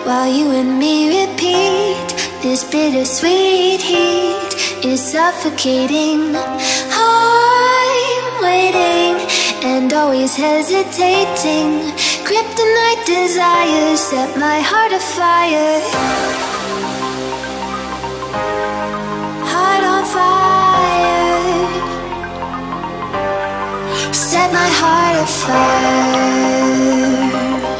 while you and me repeat. This bittersweet heat is suffocating. I'm waiting and always hesitating. Kryptonite desires set my heart afire. Heart on fire. Set my heart afire.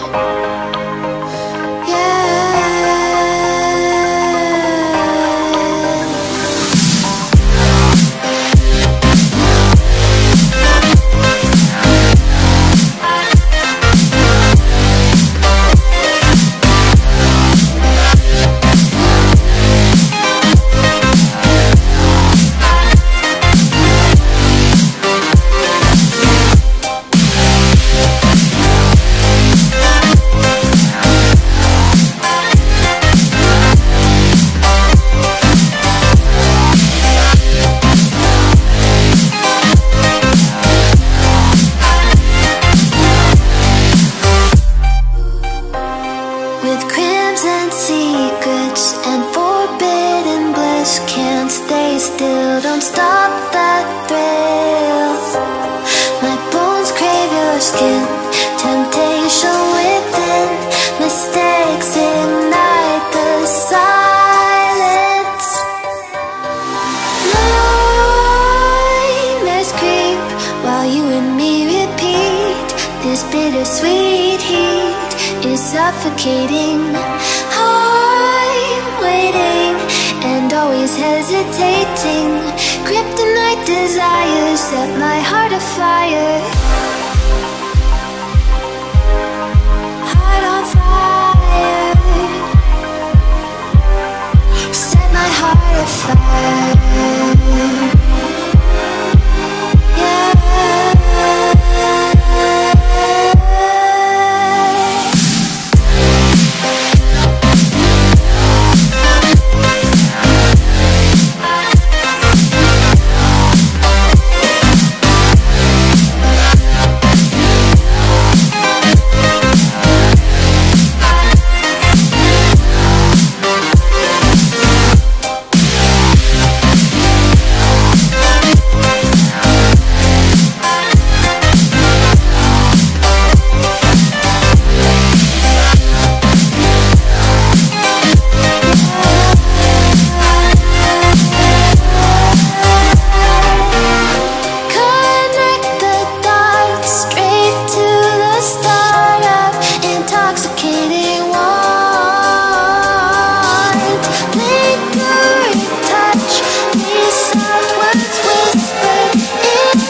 Still, don't stop that thrill. My bones crave your skin. Temptation within. Mistakes ignite the silence. Nightmares creep while you and me repeat. This bittersweet heat is suffocating. I'm waiting and always hesitating. Kryptonite desires set my heart afire. Heart on fire. Set my heart afire.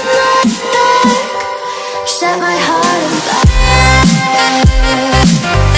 Set my heart on fire.